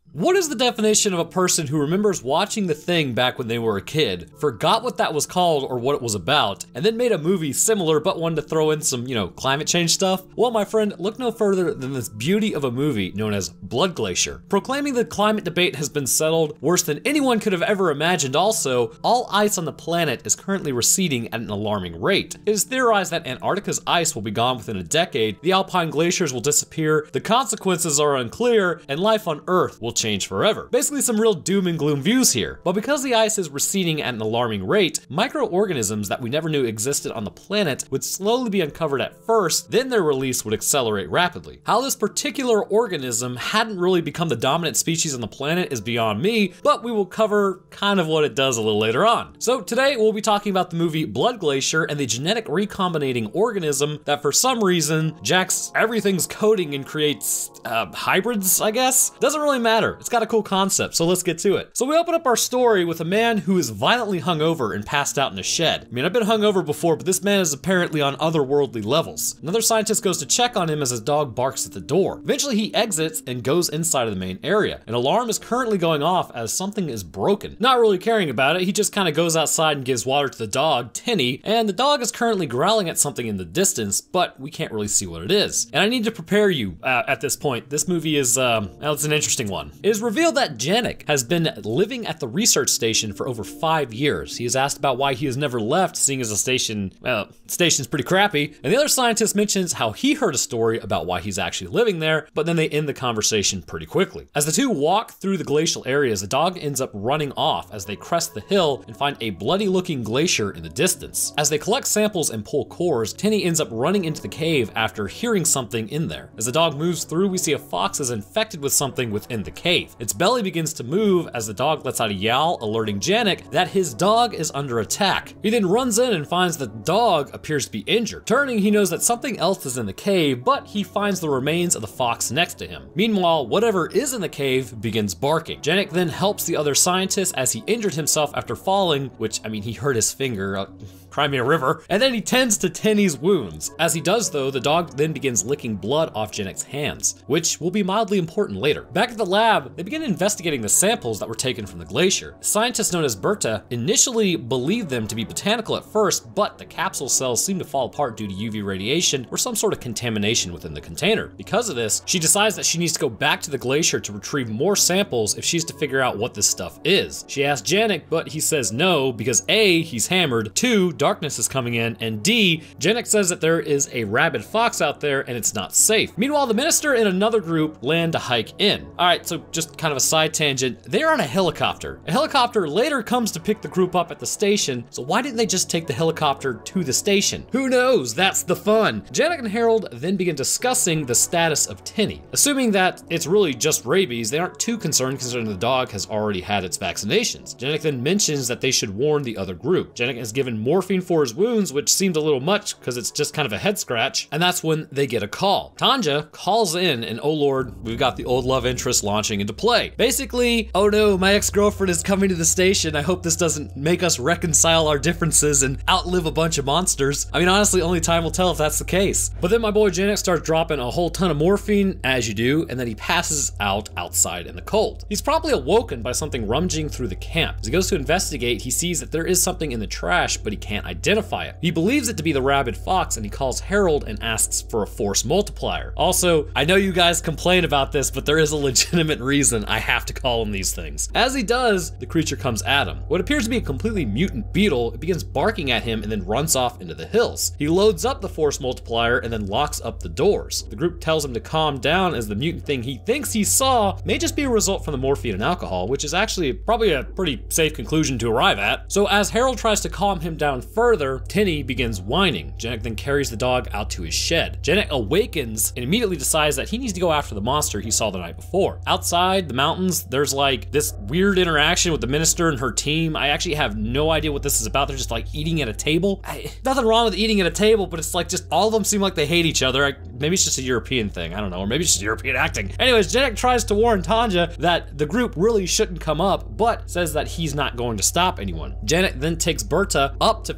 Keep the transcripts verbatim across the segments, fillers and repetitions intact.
What is the definition of a person who remembers watching The Thing back when they were a kid, forgot what that was called or what it was about, and then made a movie similar but wanted to throw in some, you know, climate change stuff? Well, my friend, look no further than this beauty of a movie known as Blood Glacier. Proclaiming the climate debate has been settled worse than anyone could have ever imagined. Also, all ice on the planet is currently receding at an alarming rate. It is theorized that Antarctica's ice will be gone within a decade, the alpine glaciers will disappear, the consequences are unclear, and life on Earth will change forever. Basically some real doom and gloom views here. But because the ice is receding at an alarming rate, microorganisms that we never knew existed on the planet would slowly be uncovered at first, then their release would accelerate rapidly. How this particular organism hadn't really become the dominant species on the planet is beyond me, but we will cover kind of what it does a little later on. So today we'll be talking about the movie Blood Glacier and the genetic recombinating organism that for some reason jacks everything's coding and creates uh, hybrids, I guess? Doesn't really matter. It's got a cool concept, so let's get to it. So we open up our story with a man who is violently hungover and passed out in a shed. I mean, I've been hungover before, but this man is apparently on otherworldly levels. Another scientist goes to check on him as his dog barks at the door. Eventually he exits and goes inside of the main area. An alarm is currently going off as something is broken. Not really caring about it, he just kind of goes outside and gives water to the dog, Tinny, and the dog is currently growling at something in the distance, but we can't really see what it is. And I need to prepare you uh, at this point. This movie is, um, well, it's an interesting one. It is revealed that Janek has been living at the research station for over five years. He is asked about why he has never left, seeing as the station, well, the station's pretty crappy. And the other scientist mentions how he heard a story about why he's actually living there, but then they end the conversation pretty quickly. As the two walk through the glacial areas, the dog ends up running off as they crest the hill and find a bloody looking glacier in the distance. As they collect samples and pull cores, Tinny ends up running into the cave after hearing something in there. As the dog moves through, we see a fox is infected with something within the cave. Its belly begins to move as the dog lets out a yowl, alerting Janek that his dog is under attack. He then runs in and finds the dog appears to be injured. Turning, he knows that something else is in the cave, but he finds the remains of the fox next to him. Meanwhile, whatever is in the cave begins barking. Janek then helps the other scientist as he injured himself after falling, which, I mean, he hurt his finger. Uh, Cry me a river, and then he tends to Tinny's wounds. As he does though, the dog then begins licking blood off Janek's hands, which will be mildly important later. Back at the lab, they begin investigating the samples that were taken from the glacier. Scientists known as Berta initially believed them to be botanical at first, but the capsule cells seem to fall apart due to U V radiation or some sort of contamination within the container. Because of this, she decides that she needs to go back to the glacier to retrieve more samples if she's to figure out what this stuff is. She asks Janek, but he says no because A, he's hammered, two, darkness is coming in, and D, Janek says that there is a rabid fox out there and it's not safe. Meanwhile, the minister and another group land to hike in. All right, so just kind of a side tangent, they're on a helicopter. A helicopter later comes to pick the group up at the station, so why didn't they just take the helicopter to the station? Who knows, that's the fun. Janek and Harold then begin discussing the status of Tinny. Assuming that it's really just rabies, they aren't too concerned considering the dog has already had its vaccinations. Janek then mentions that they should warn the other group. Janek is given morphine for his wounds, which seemed a little much because it's just kind of a head scratch, and that's when they get a call. Tanja calls in, and oh lord, we've got the old love interest launching into play. Basically, oh no, my ex-girlfriend is coming to the station. I hope this doesn't make us reconcile our differences and outlive a bunch of monsters. I mean, honestly, only time will tell if that's the case. But then my boy Janek starts dropping a whole ton of morphine, as you do, and then he passes out outside in the cold. He's promptly awoken by something rummaging through the camp. As he goes to investigate, he sees that there is something in the trash, but he can't identify it. He believes it to be the rabid fox, and he calls Harold and asks for a force multiplier. Also, I know you guys complain about this, but there is a legitimate reason I have to call him these things. As he does, the creature comes at him. What appears to be a completely mutant beetle, it begins barking at him and then runs off into the hills. He loads up the force multiplier and then locks up the doors. The group tells him to calm down as the mutant thing he thinks he saw may just be a result from the morphine and alcohol, which is actually probably a pretty safe conclusion to arrive at. So as Harold tries to calm him down further, Tinny begins whining. Janek then carries the dog out to his shed. Janek awakens and immediately decides that he needs to go after the monster he saw the night before. Outside the mountains, there's like this weird interaction with the minister and her team. I actually have no idea what this is about. They're just like eating at a table. I, nothing wrong with eating at a table, but it's like just all of them seem like they hate each other. I, maybe it's just a European thing. I don't know, or maybe it's just European acting. Anyways, Janek tries to warn Tanja that the group really shouldn't come up, but says that he's not going to stop anyone. Janek then takes Berta up to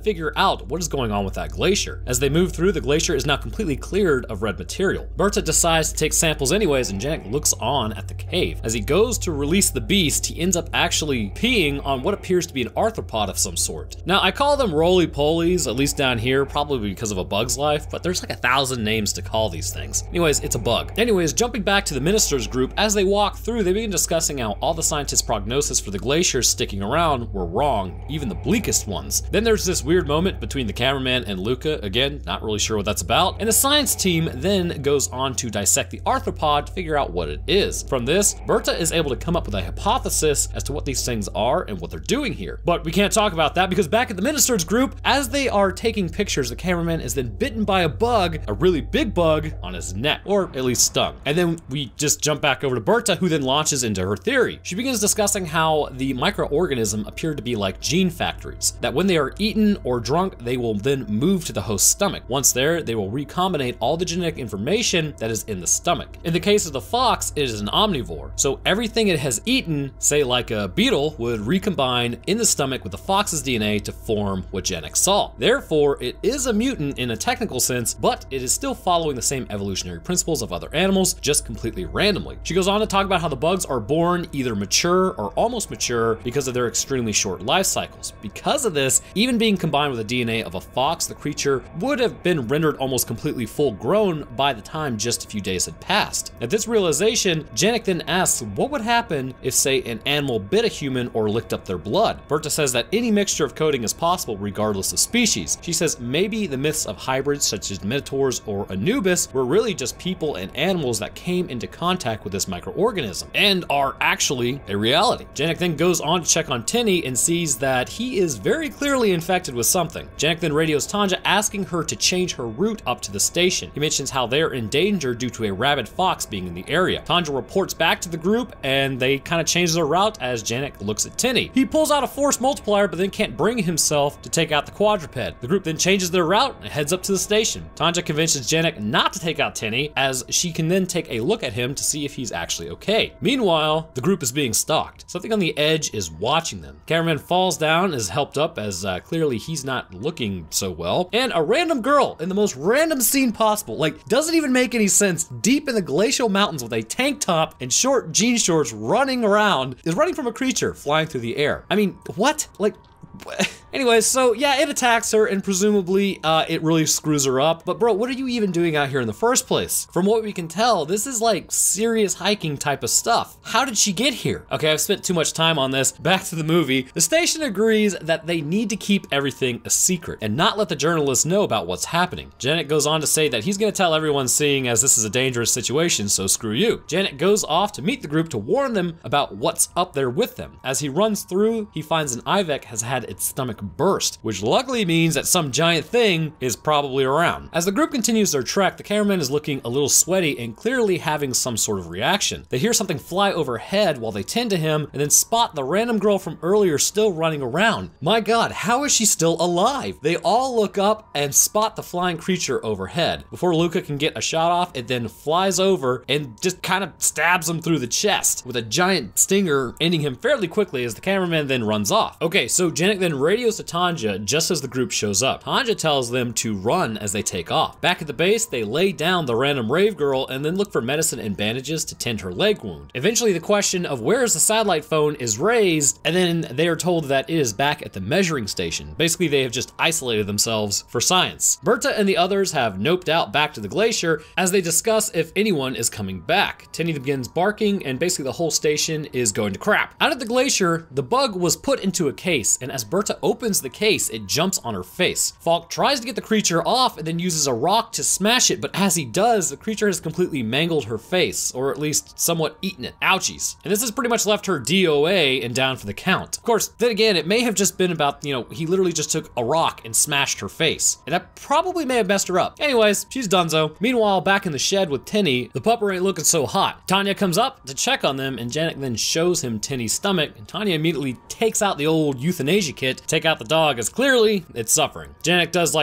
figure out what is going on with that glacier. As they move through, the glacier is now completely cleared of red material. Berta decides to take samples anyways, and Janek looks on at the cave. As he goes to release the beast, he ends up actually peeing on what appears to be an arthropod of some sort. Now, I call them roly-polies, at least down here, probably because of A Bug's Life, but there's like a thousand names to call these things. Anyways, it's a bug. Anyways, jumping back to the minister's group, as they walk through, they begin discussing how all the scientists' prognosis for the glaciers sticking around were wrong, even the bleakest ones. Then there's this weird moment between the cameraman and Luca, again, not really sure what that's about, and the science team then goes on to dissect the arthropod to figure out what it is. From this, Berta is able to come up with a hypothesis as to what these things are and what they're doing here. But we can't talk about that because back at the minister's group, as they are taking pictures, the cameraman is then bitten by a bug, a really big bug, on his neck, or at least stung. And then we just jump back over to Berta, who then launches into her theory. She begins discussing how the microorganism appear to be like gene factories, that when they are eaten or drunk, they will then move to the host's stomach. Once there, they will recombinate all the genetic information that is in the stomach. In the case of the fox, it is an omnivore, so everything it has eaten, say like a beetle, would recombine in the stomach with the fox's D N A to form what Janek saw. Therefore, it is a mutant in a technical sense, but it is still following the same evolutionary principles of other animals, just completely randomly. She goes on to talk about how the bugs are born either mature or almost mature because of their extremely short life cycles. Because of this, even being combined with the D N A of a fox, the creature would have been rendered almost completely full grown by the time just a few days had passed. At this realization, Janek then asks what would happen if, say, an animal bit a human or licked up their blood. Berta says that any mixture of coding is possible regardless of species. She says maybe the myths of hybrids such as Minotaurs or Anubis were really just people and animals that came into contact with this microorganism and are actually a reality. Janek then goes on to check on Tinny and sees that he is very clearly infected with something. Janek then radios Tanja asking her to change her route up to the station. He mentions how they're in danger due to a rabid fox being in the area. Tanja reports back to the group and they kind of change their route as Janek looks at Tinny. He pulls out a force multiplier but then can't bring himself to take out the quadruped. The group then changes their route and heads up to the station. Tanja convinces Janek not to take out Tinny as she can then take a look at him to see if he's actually okay. Meanwhile, the group is being stalked. Something on the edge is watching them. Cameraman falls down, is helped up as uh, clearly he's not looking so well. And a random girl in the most random scene possible, like doesn't even make any sense, deep in the glacial mountains with a tank top and short jean shorts running around, is running from a creature flying through the air. I mean, what? Like, anyways, so yeah, it attacks her and presumably uh, it really screws her up. But bro, what are you even doing out here in the first place? From what we can tell, this is like serious hiking type of stuff. How did she get here? Okay, I've spent too much time on this. Back to the movie. The station agrees that they need to keep everything a secret and not let the journalists know about what's happening. Janek goes on to say that he's gonna tell everyone, seeing as this is a dangerous situation, so screw you. Janek goes off to meet the group to warn them about what's up there with them. As he runs through, he finds an Ivek has had its stomach burst, which luckily means that some giant thing is probably around. As the group continues their trek, the cameraman is looking a little sweaty and clearly having some sort of reaction. They hear something fly overhead while they tend to him and then spot the random girl from earlier still running around. My god, how is she still alive? They all look up and spot the flying creature overhead. Before Luca can get a shot off, it then flies over and just kind of stabs him through the chest with a giant stinger, ending him fairly quickly as the cameraman then runs off. Okay, so Janek then radios to Tanja just as the group shows up. Tanja tells them to run as they take off. Back at the base, they lay down the random rave girl and then look for medicine and bandages to tend her leg wound. Eventually, the question of where is the satellite phone is raised, and then they are told that it is back at the measuring station. Basically, they have just isolated themselves for science. Berta and the others have noped out back to the glacier as they discuss if anyone is coming back. Tinny begins barking and basically the whole station is going to crap. Out at the glacier, the bug was put into a case, and as Berta opens the case, it jumps on her face. Falk tries to get the creature off and then uses a rock to smash it, but as he does, the creature has completely mangled her face, or at least somewhat eaten it. Ouchies. And this has pretty much left her D O A and down for the count. Of course, then again, it may have just been about, you know, he literally just took a rock and smashed her face, and that probably may have messed her up. Anyways, she's donezo. Meanwhile, back in the shed with Tinny, the pupper ain't looking so hot. Tanja comes up to check on them, and Janek then shows him Tinny's stomach, and Tanja immediately takes out the old euthanasia kit to take out the dog, as clearly it's suffering. Janek does like this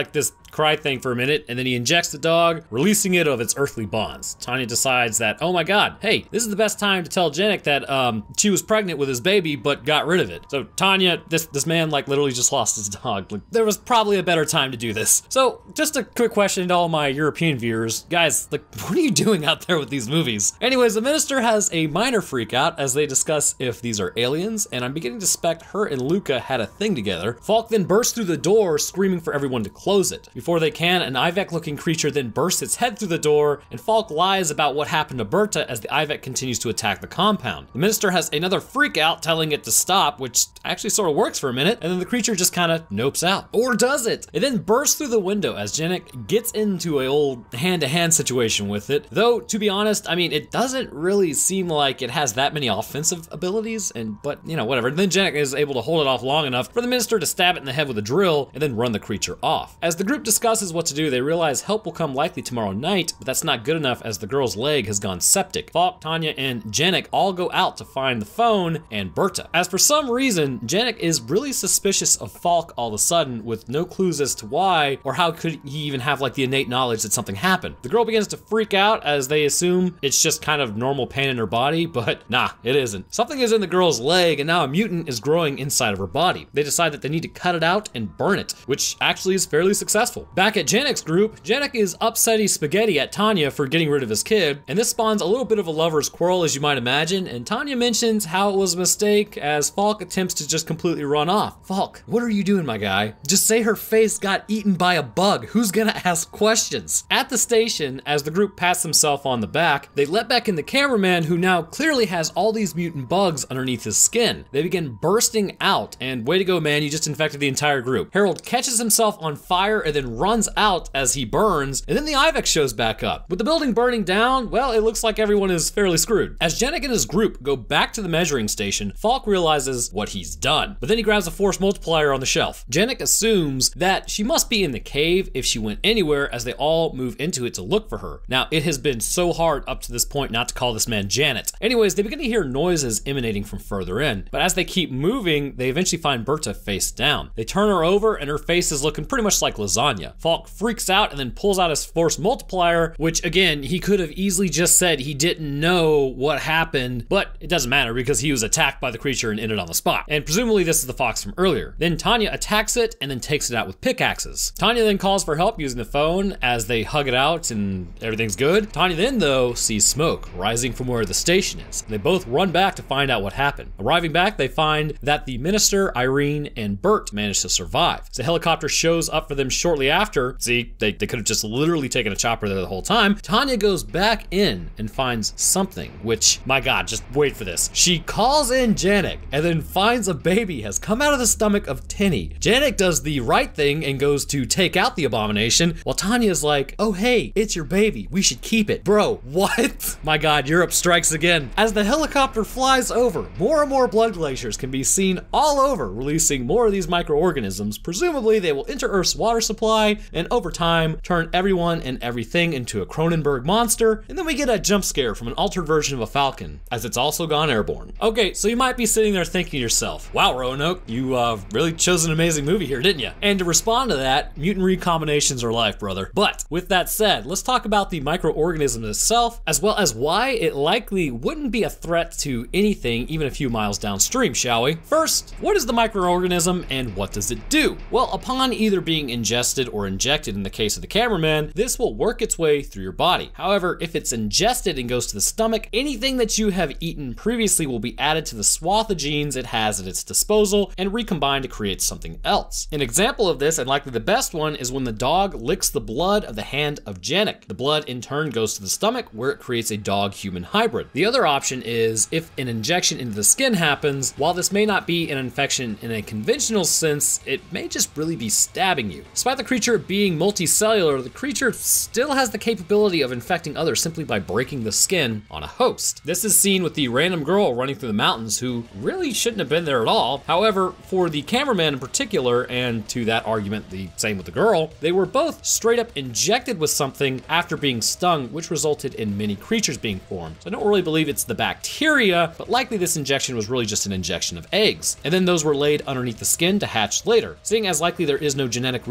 cry thing for a minute, and then he injects the dog, releasing it of its earthly bonds. Tanya decides that, oh my god, hey, this is the best time to tell Janek that um, she was pregnant with his baby, but got rid of it. So Tanya, this, this man like literally just lost his dog. Like, there was probably a better time to do this. So just a quick question to all my European viewers. Guys, like, what are you doing out there with these movies? Anyways, the minister has a minor freak out as they discuss if these are aliens, and I'm beginning to suspect her and Luca had a thing together. Falk then bursts through the door, screaming for everyone to close it. Before they can, an Ivek-looking creature then bursts its head through the door, and Falk lies about what happened to Berta as the Ivek continues to attack the compound. The minister has another freak out, telling it to stop, which actually sort of works for a minute, and then the creature just kind of nopes out. Or does it? It then bursts through the window as Janek gets into a old hand-to-hand situation with it. Though, to be honest, I mean, it doesn't really seem like it has that many offensive abilities, and but, you know, whatever. And then Janek is able to hold it off long enough for the minister to stab it in the head with a drill and then run the creature off. As the group discusses what to do, they realize help will come likely tomorrow night, but that's not good enough as the girl's leg has gone septic. Falk, Tanya, and Janek all go out to find the phone and Berta. As for some reason, Janek is really suspicious of Falk all of a sudden with no clues as to why or how could he even have like the innate knowledge that something happened. The girl begins to freak out as they assume it's just kind of normal pain in her body, but nah, it isn't. Something is in the girl's leg and now a mutant is growing inside of her body. They decide that they need to cut it out and burn it, which actually is fairly successful. Back at Janek's group, Janek is upsetty spaghetti at Tanya for getting rid of his kid, and this spawns a little bit of a lover's quarrel as you might imagine, and Tanya mentions how it was a mistake as Falk attempts to just completely run off. Falk, what are you doing, my guy? Just say her face got eaten by a bug. Who's gonna ask questions? At the station, as the group pats themselves on the back, they let back in the cameraman who now clearly has all these mutant bugs underneath his skin. They begin bursting out, and way to go, man, you just infected the entire group. Harold catches himself on fire and then runs out as he burns, and then the Ivek shows back up. With the building burning down, well, it looks like everyone is fairly screwed. As Janek and his group go back to the measuring station, Falk realizes what he's done, but then he grabs a force multiplier on the shelf. Janek assumes that she must be in the cave if she went anywhere as they all move into it to look for her. Now, it has been so hard up to this point not to call this man Janet. Anyways, they begin to hear noises emanating from further in, but as they keep moving, they eventually find Berta face down. They turn her over and her face is looking pretty much like lasagna. Falk freaks out and then pulls out his force multiplier, which again, he could have easily just said he didn't know what happened, but it doesn't matter because he was attacked by the creature and ended on the spot. And presumably this is the fox from earlier. Then Tanya attacks it and then takes it out with pickaxes. Tanya then calls for help using the phone as they hug it out and everything's good. Tanya then though sees smoke rising from where the station is. They both run back to find out what happened. Arriving back, they find that the minister, Irene, and Bert managed to survive. So the helicopter shows up for them shortly after. See, they, they could have just literally taken a chopper there the whole time. Tanya goes back in and finds something, which, my god, just wait for this. She calls in Janek and then finds a baby has come out of the stomach of Tinny. Janek does the right thing and goes to take out the abomination, while Tanya's like, oh hey, it's your baby, we should keep it. Bro, what? My god, Europe strikes again. As the helicopter flies over, more and more blood glaciers can be seen all over, releasing more of these microorganisms. Presumably they will enter Earth's water supply and over time turn everyone and everything into a Cronenberg monster, and then we get a jump scare from an altered version of a falcon, as it's also gone airborne. Okay, so you might be sitting there thinking to yourself, wow, Roanoke, you uh, really chose an amazing movie here, didn't you? And to respond to that, mutant recombinations are life, brother. But with that said, let's talk about the microorganism itself, as well as why it likely wouldn't be a threat to anything even a few miles downstream, shall we? First, what is the microorganism and what does it do? Well, upon either being ingested or injected in the case of the cameraman, this will work its way through your body. However, if it's ingested and goes to the stomach, anything that you have eaten previously will be added to the swath of genes it has at its disposal and recombined to create something else. An example of this, and likely the best one, is when the dog licks the blood of the hand of Janek. The blood in turn goes to the stomach where it creates a dog-human hybrid. The other option is if an injection into the skin happens. While this may not be an infection in a conventional sense, it may just really be stabbing you. Despite the creature being multicellular, the creature still has the capability of infecting others simply by breaking the skin on a host. This is seen with the random girl running through the mountains who really shouldn't have been there at all. However, for the cameraman in particular, and to that argument the same with the girl, they were both straight up injected with something after being stung, which resulted in many creatures being formed. So I don't really believe it's the bacteria, but likely this injection was really just an injection of eggs. And then those were laid underneath the skin to hatch later. Seeing as likely there is no genetic recombination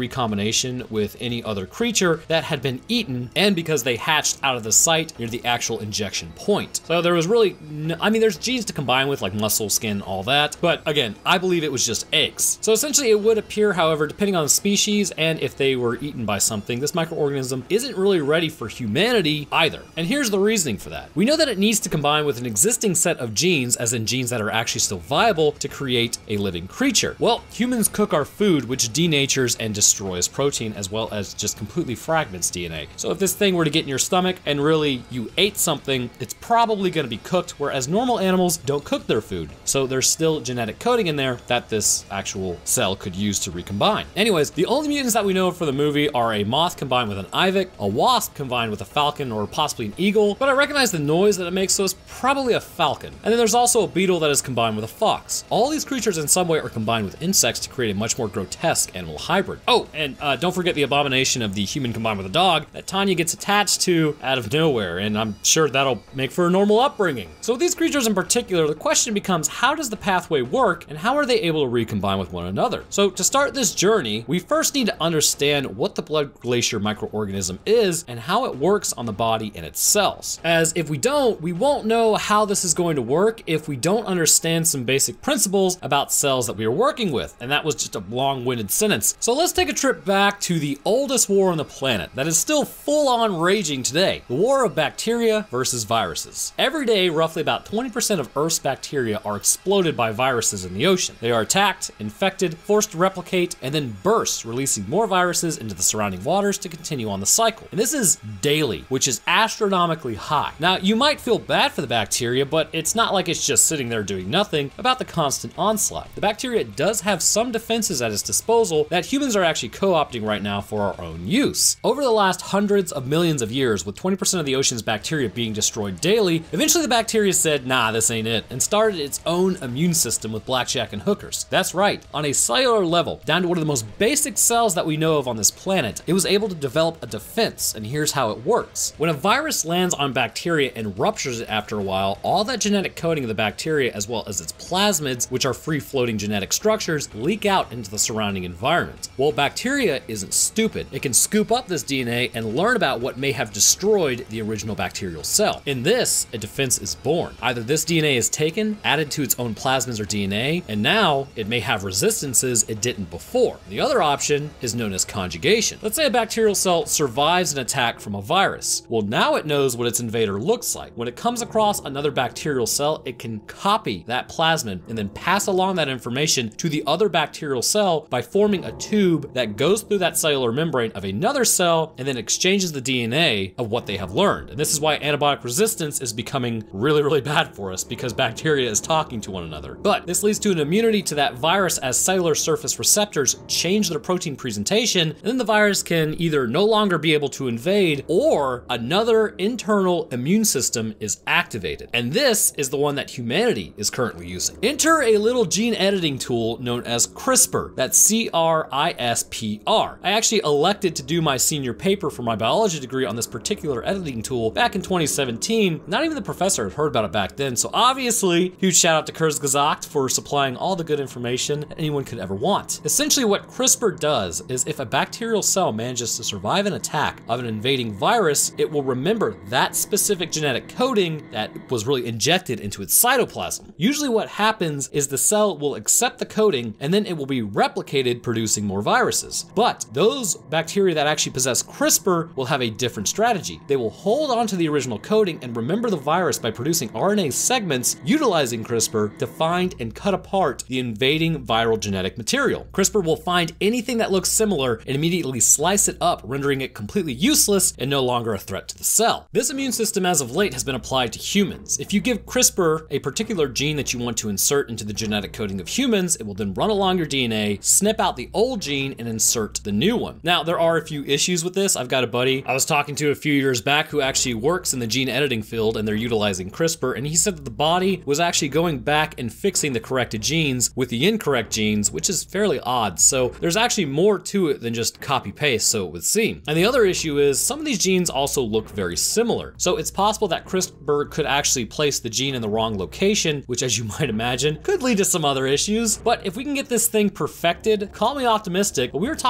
combination with any other creature that had been eaten, and because they hatched out of the site near the actual injection point. So there was really, no, I mean, there's genes to combine with like muscle, skin, all that, but again, I believe it was just eggs. So essentially it would appear, however, depending on the species and if they were eaten by something, this microorganism isn't really ready for humanity either. And here's the reasoning for that. We know that it needs to combine with an existing set of genes, as in genes that are actually still viable, to create a living creature. Well, humans cook our food, which denatures and destroys protein, as well as just completely fragments D N A. So if this thing were to get in your stomach and really you ate something, it's probably going to be cooked, whereas normal animals don't cook their food. So there's still genetic coding in there that this actual cell could use to recombine. Anyways, the only mutants that we know for the movie are a moth combined with an ivic, a wasp combined with a falcon or possibly an eagle, but I recognize the noise that it makes, so it's probably a falcon. And then there's also a beetle that is combined with a fox. All these creatures in some way are combined with insects to create a much more grotesque animal hybrid. Oh, and uh, don't forget the abomination of the human combined with a dog that Tanya gets attached to out of nowhere, and I'm sure that'll make for a normal upbringing. So with these creatures in particular, the question becomes, how does the pathway work and how are they able to recombine with one another? So to start this journey, we first need to understand what the blood glacier microorganism is and how it works on the body and its cells. As if we don't, we won't know how this is going to work if we don't understand some basic principles about cells that we are working with. And that was just a long-winded sentence. So let's take a trip back to the oldest war on the planet that is still full-on raging today, the war of bacteria versus viruses. Every day, roughly about twenty percent of Earth's bacteria are exploded by viruses in the ocean. They are attacked, infected, forced to replicate, and then burst, releasing more viruses into the surrounding waters to continue on the cycle. And this is daily, which is astronomically high. Now, you might feel bad for the bacteria, but it's not like it's just sitting there doing nothing about the constant onslaught. The bacteria does have some defenses at its disposal that humans are actually co-opting right now for our own use. Over the last hundreds of millions of years, with twenty percent of the ocean's bacteria being destroyed daily, eventually the bacteria said, nah, this ain't it, and started its own immune system with blackjack and hookers. That's right, on a cellular level, down to one of the most basic cells that we know of on this planet, it was able to develop a defense, and here's how it works. When a virus lands on bacteria and ruptures it after a while, all that genetic coding of the bacteria, as well as its plasmids, which are free-floating genetic structures, leak out into the surrounding environment. Well, bacteria isn't stupid. It can scoop up this D N A and learn about what may have destroyed the original bacterial cell. In this, a defense is born. Either this D N A is taken, added to its own plasmids or D N A, and now it may have resistances it didn't before. The other option is known as conjugation. Let's say a bacterial cell survives an attack from a virus. Well, now it knows what its invader looks like. When it comes across another bacterial cell, it can copy that plasmid and then pass along that information to the other bacterial cell by forming a tube that goes through that cellular membrane of another cell and then exchanges the D N A of what they have learned. And this is why antibiotic resistance is becoming really, really bad for us, because bacteria is talking to one another. But this leads to an immunity to that virus as cellular surface receptors change their protein presentation, and then the virus can either no longer be able to invade or another internal immune system is activated. And this is the one that humanity is currently using. Enter a little gene editing tool known as CRISPR. That's C R I S P R. I actually elected to do my senior paper for my biology degree on this particular editing tool back in twenty seventeen. Not even the professor had heard about it back then, so obviously, huge shout out to Kurzgesagt for supplying all the good information that anyone could ever want. Essentially, what CRISPR does is if a bacterial cell manages to survive an attack of an invading virus, it will remember that specific genetic coding that was really injected into its cytoplasm. Usually what happens is the cell will accept the coding and then it will be replicated, producing more viruses. But those bacteria that actually possess CRISPR will have a different strategy. They will hold on to the original coding and remember the virus by producing R N A segments utilizing CRISPR to find and cut apart the invading viral genetic material. CRISPR will find anything that looks similar and immediately slice it up, rendering it completely useless and no longer a threat to the cell. This immune system as of late has been applied to humans. If you give CRISPR a particular gene that you want to insert into the genetic coding of humans, it will then run along your D N A, snip out the old gene, and insert the new one. Now, there are a few issues with this. I've got a buddy I was talking to a few years back who actually works in the gene editing field, and they're utilizing CRISPR, and he said that the body was actually going back and fixing the corrected genes with the incorrect genes, which is fairly odd. So there's actually more to it than just copy paste, so it would seem. And the other issue is some of these genes also look very similar. So it's possible that CRISPR could actually place the gene in the wrong location, which, as you might imagine, could lead to some other issues. But if we can get this thing perfected, call me optimistic, but we were talking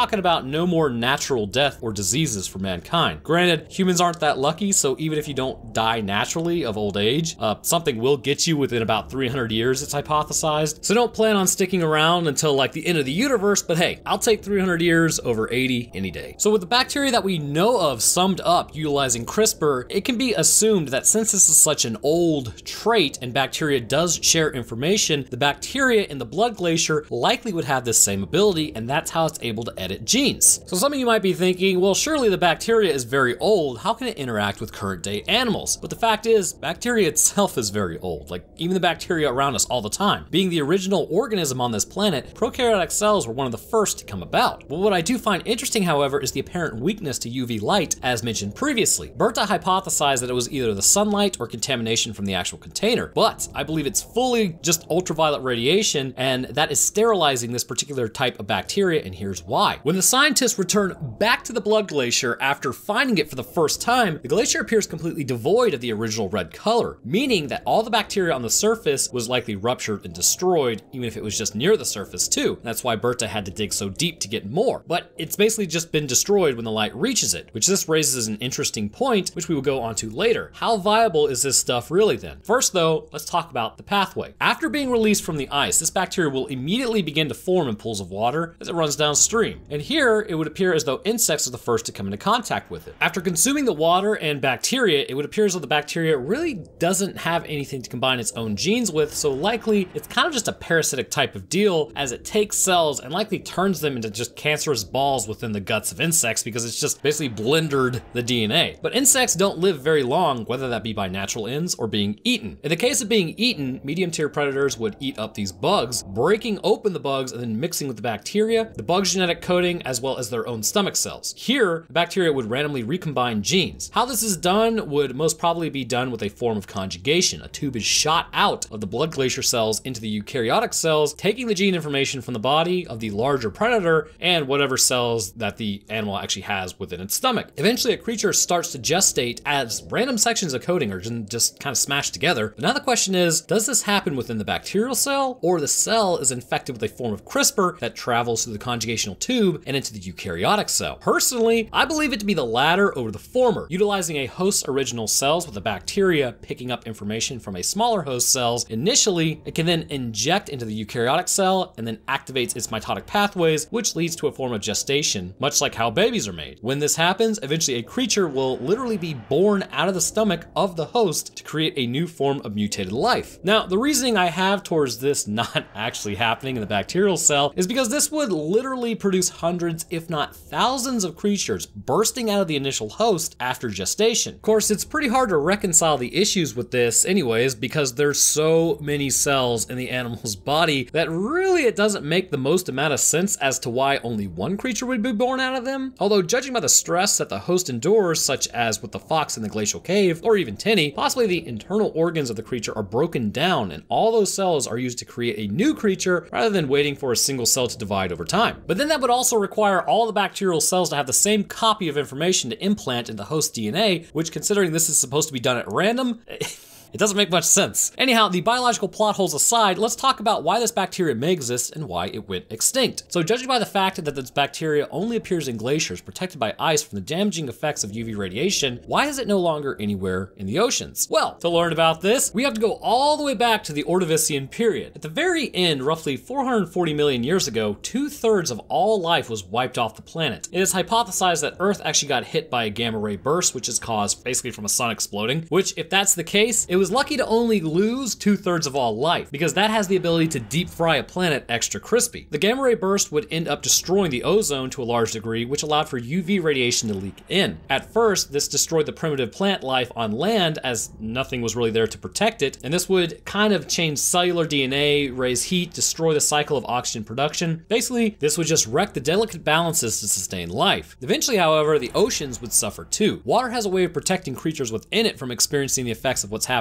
talking about no more natural death or diseases for mankind. Granted, humans aren't that lucky, so even if you don't die naturally of old age, uh, something will get you within about three hundred years, it's hypothesized. So don't plan on sticking around until like the end of the universe, but hey, I'll take three hundred years over eighty any day. So with the bacteria that we know of summed up utilizing CRISPR, it can be assumed that since this is such an old trait and bacteria does share information, the bacteria in the blood glacier likely would have this same ability, and that's how it's able to edit genes. So some of you might be thinking, well, surely the bacteria is very old, how can it interact with current day animals? But the fact is, bacteria itself is very old, like even the bacteria around us all the time. Being the original organism on this planet, prokaryotic cells were one of the first to come about. But what I do find interesting, however, is the apparent weakness to U V light, as mentioned previously. Berta hypothesized that it was either the sunlight or contamination from the actual container, but I believe it's fully just ultraviolet radiation, and that is sterilizing this particular type of bacteria, and here's why. When the scientists return back to the blood glacier after finding it for the first time, the glacier appears completely devoid of the original red color, meaning that all the bacteria on the surface was likely ruptured and destroyed, even if it was just near the surface too. That's why Berta had to dig so deep to get more. But it's basically just been destroyed when the light reaches it, which this raises an interesting point, which we will go on to later. How viable is this stuff really then? First though, let's talk about the pathway. After being released from the ice, this bacteria will immediately begin to form in pools of water as it runs downstream. And here, it would appear as though insects are the first to come into contact with it. After consuming the water and bacteria, it would appear as though the bacteria really doesn't have anything to combine its own genes with, so likely it's kind of just a parasitic type of deal, as it takes cells and likely turns them into just cancerous balls within the guts of insects, because it's just basically blendered the D N A. But insects don't live very long, whether that be by natural ends or being eaten. In the case of being eaten, medium tier predators would eat up these bugs, breaking open the bugs and then mixing with the bacteria, the bug's genetic coding, as well as their own stomach cells. Here, the bacteria would randomly recombine genes. How this is done would most probably be done with a form of conjugation. A tube is shot out of the blood glacier cells into the eukaryotic cells, taking the gene information from the body of the larger predator and whatever cells that the animal actually has within its stomach. Eventually, a creature starts to gestate as random sections of coding are just kind of smashed together. But now the question is, does this happen within the bacterial cell, or the cell is infected with a form of CRISPR that travels through the conjugational tube and into the eukaryotic cell? Personally, I believe it to be the latter over the former, utilizing a host's original cells with the bacteria picking up information from a smaller host cells. Initially, it can then inject into the eukaryotic cell and then activates its mitotic pathways, which leads to a form of gestation, much like how babies are made. When this happens, eventually a creature will literally be born out of the stomach of the host to create a new form of mutated life. Now, the reasoning I have towards this not actually happening in the bacterial cell is because this would literally produce hundreds, if not thousands of creatures bursting out of the initial host after gestation. Of course, it's pretty hard to reconcile the issues with this anyways, because there's so many cells in the animal's body that really it doesn't make the most amount of sense as to why only one creature would be born out of them. Although judging by the stress that the host endures, such as with the fox in the glacial cave, or even Tenny, possibly the internal organs of the creature are broken down and all those cells are used to create a new creature rather than waiting for a single cell to divide over time. But then that would also require all the bacterial cells to have the same copy of information to implant into host D N A, which, considering this is supposed to be done at random, it doesn't make much sense. Anyhow, the biological plot holes aside, let's talk about why this bacteria may exist and why it went extinct. So judging by the fact that this bacteria only appears in glaciers protected by ice from the damaging effects of U V radiation, why is it no longer anywhere in the oceans? Well, to learn about this, we have to go all the way back to the Ordovician period. At the very end, roughly four hundred forty million years ago, two-thirds of all life was wiped off the planet. It is hypothesized that Earth actually got hit by a gamma ray burst, which is caused basically from a sun exploding, which, if that's the case, it was lucky to only lose two-thirds of all life, because that has the ability to deep fry a planet extra crispy. The gamma ray burst would end up destroying the ozone to a large degree, which allowed for U V radiation to leak in. At first, this destroyed the primitive plant life on land, as nothing was really there to protect it, and this would kind of change cellular D N A, raise heat, destroy the cycle of oxygen production. Basically, this would just wreck the delicate balances to sustain life. Eventually, however, the oceans would suffer too. Water has a way of protecting creatures within it from experiencing the effects of what's happening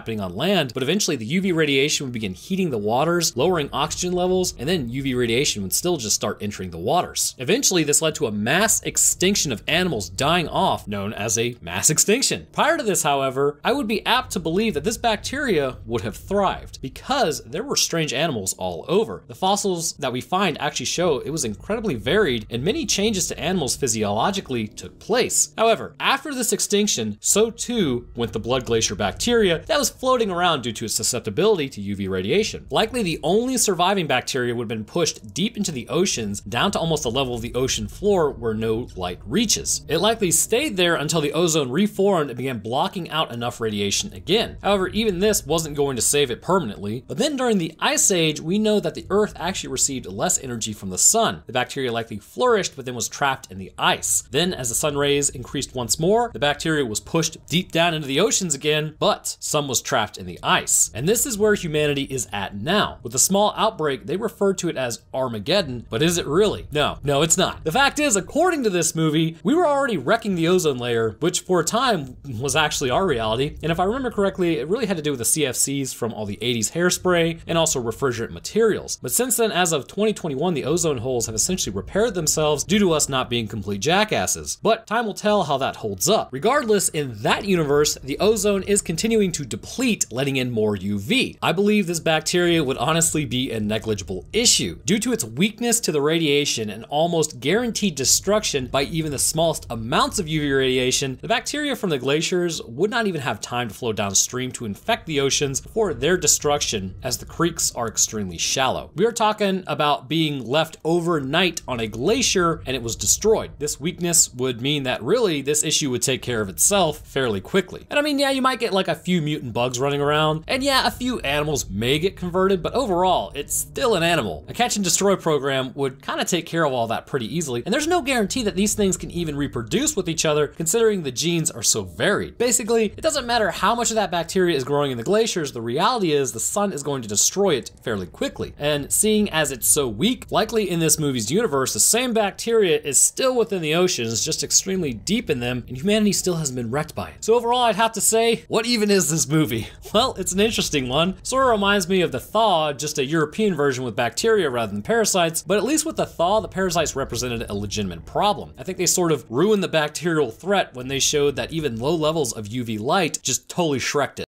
happening on land, but eventually the U V radiation would begin heating the waters, lowering oxygen levels, and then U V radiation would still just start entering the waters. Eventually, this led to a mass extinction of animals dying off, known as a mass extinction. Prior to this, however, I would be apt to believe that this bacteria would have thrived because there were strange animals all over. The fossils that we find actually show it was incredibly varied and many changes to animals physiologically took place. However, after this extinction, so too went the blood glacier bacteria that was floating around due to its susceptibility to U V radiation. Likely the only surviving bacteria would have been pushed deep into the oceans down to almost the level of the ocean floor where no light reaches. It likely stayed there until the ozone reformed and began blocking out enough radiation again. However, even this wasn't going to save it permanently. But then during the Ice Age, we know that the Earth actually received less energy from the sun. The bacteria likely flourished, but then was trapped in the ice. Then as the sun rays increased once more, the bacteria was pushed deep down into the oceans again, but some was trapped in the ice. And this is where humanity is at now. With a small outbreak, they refer to it as Armageddon, but is it really? No, no, it's not. The fact is, according to this movie, we were already wrecking the ozone layer, which for a time was actually our reality. And if I remember correctly, it really had to do with the C F Cs from all the eighties hairspray and also refrigerant materials. But since then, as of twenty twenty-one, the ozone holes have essentially repaired themselves due to us not being complete jackasses. But time will tell how that holds up. Regardless, in that universe, the ozone is continuing to deplete, letting in more U V. I believe this bacteria would honestly be a negligible issue. Due to its weakness to the radiation and almost guaranteed destruction by even the smallest amounts of U V radiation, the bacteria from the glaciers would not even have time to flow downstream to infect the oceans before their destruction, as the creeks are extremely shallow. We are talking about being left overnight on a glacier and it was destroyed. This weakness would mean that really this issue would take care of itself fairly quickly. And I mean, yeah, you might get like a few mutant bugs running around, and yeah, a few animals may get converted, but overall, it's still an animal. A catch and destroy program would kind of take care of all that pretty easily, and there's no guarantee that these things can even reproduce with each other, considering the genes are so varied. Basically, it doesn't matter how much of that bacteria is growing in the glaciers, the reality is the sun is going to destroy it fairly quickly. And seeing as it's so weak, likely in this movie's universe, the same bacteria is still within the oceans, just extremely deep in them, and humanity still hasn't been wrecked by it. So overall, I'd have to say, what even is this movie? Well, it's an interesting one. Sort of reminds me of The Thaw, just a European version with bacteria rather than parasites, but at least with The Thaw, the parasites represented a legitimate problem. I think they sort of ruined the bacterial threat when they showed that even low levels of U V light just totally shreked it.